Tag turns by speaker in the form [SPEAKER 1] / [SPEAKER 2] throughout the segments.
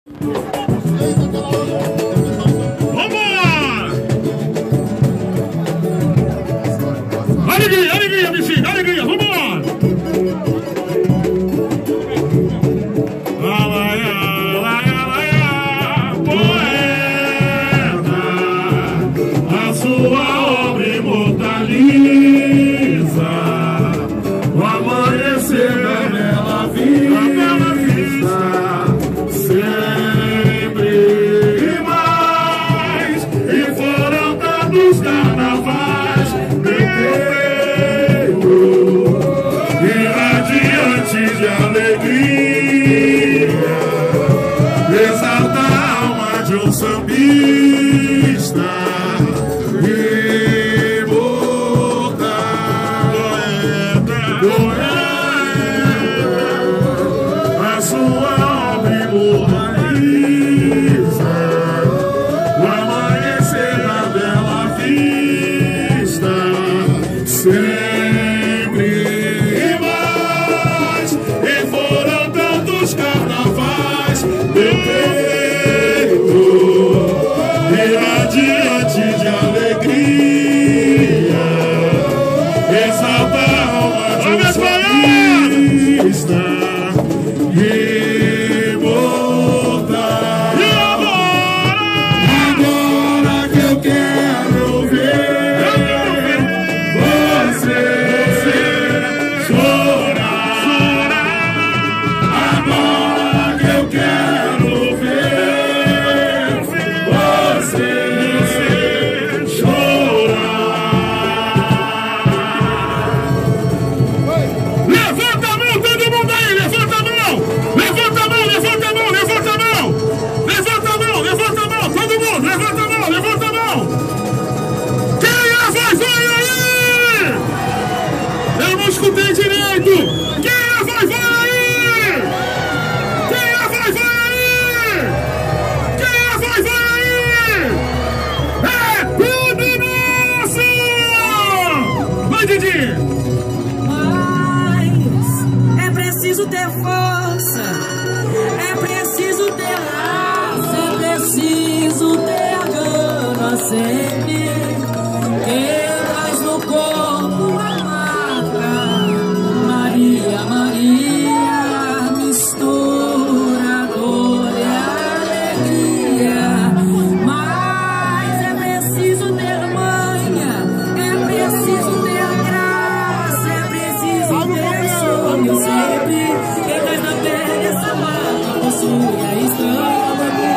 [SPEAKER 1] Alegria, bichinho, alegria, vambora! Poeta, a sua obra imortaliza o amanhecer da bela vista, sempre mais, e foram tantos carnavais, de alegria, exalta a alma de um sambista, imortal, poeta, a sua obra imortaliza o amanhecer da bela vista, sempre. Carnavais, meu peito irradiante de alegria, exalta a alma de um sambista imortal. E agora que eu quero ver você chorar. Eu quero ver você chorar. Levanta a mão, todo mundo aí, levanta a mão! Levanta a mão, levanta a mão, levanta a mão! Levanta a mão, levanta a mão, todo mundo, levanta a mão, levanta a mão! Quem é vai aí? Eu não escutei direito! Quem é vai aí?
[SPEAKER 2] Mas é preciso ter força, é preciso ter raça, é preciso ter a gana sempre. Quem traz no corpo a marca Maria, Maria, mistura dor e alegria. Mas é preciso ter manha, é preciso ter sempre, quem traz na pele essa marca possui a estranha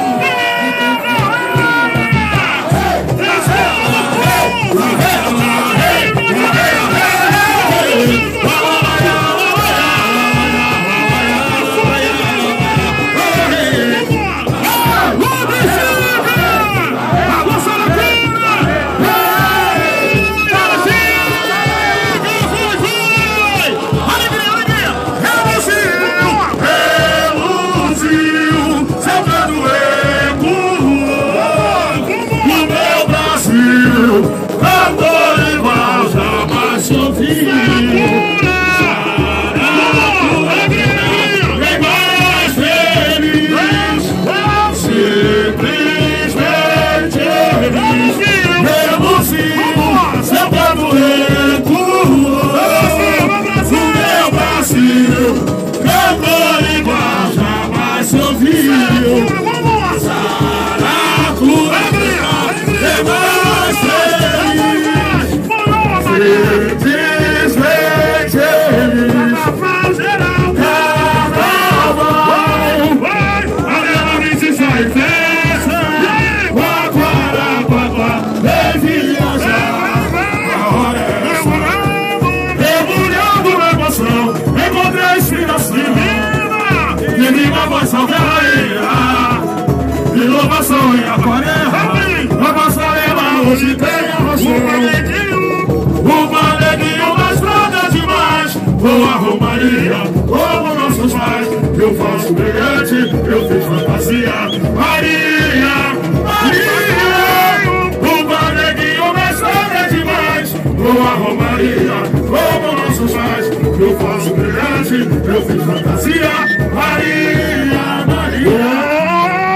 [SPEAKER 2] inovação em aquarela, a passarela hoje tem a razão. O baleguinho mais nada demais, com a romaria, como nossos pais. Eu faço brilhante, eu fiz fantasia. Maria, Maria, o baleguinho mais nada demais, com a romaria, como nossos pais. Eu faço brilhante, eu fiz fantasia. Maria, Maria.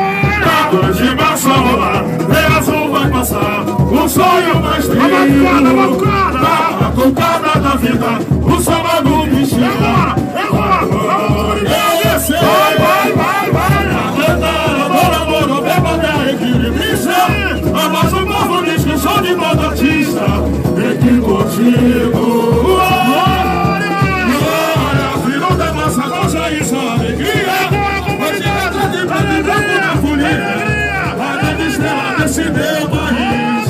[SPEAKER 2] o sonho mais triste. A cocada da vida, o samba do bichinho. Mas o povo diz que sou de todo artista. E que contigo filho da nossa goza e sua alegria. Mas é de branco na folia, a grande estrela desse meu país.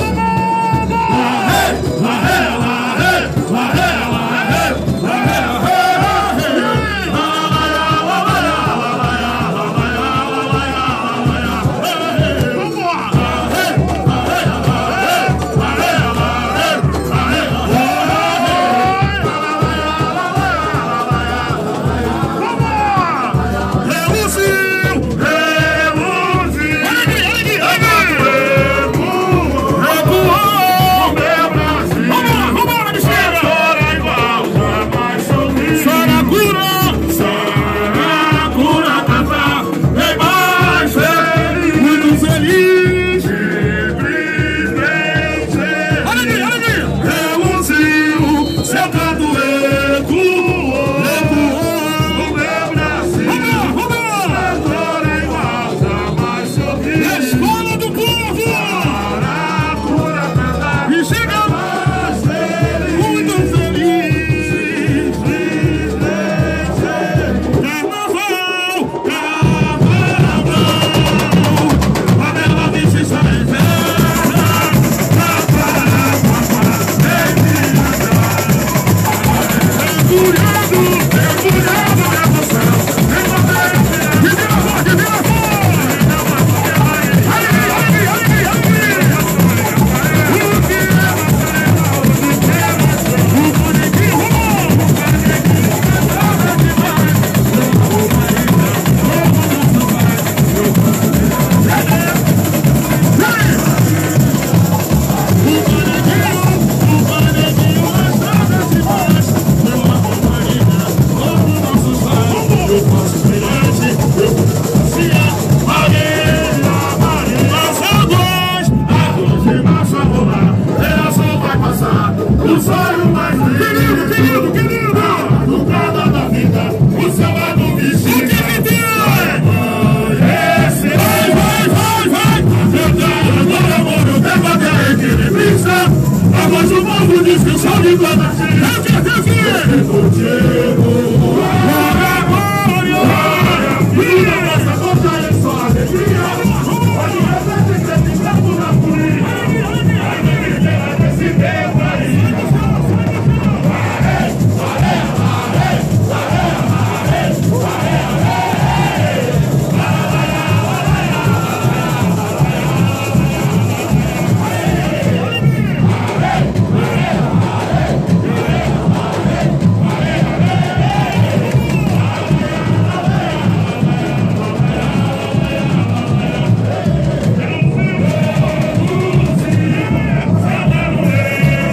[SPEAKER 1] Mas o povo diz que sou de toda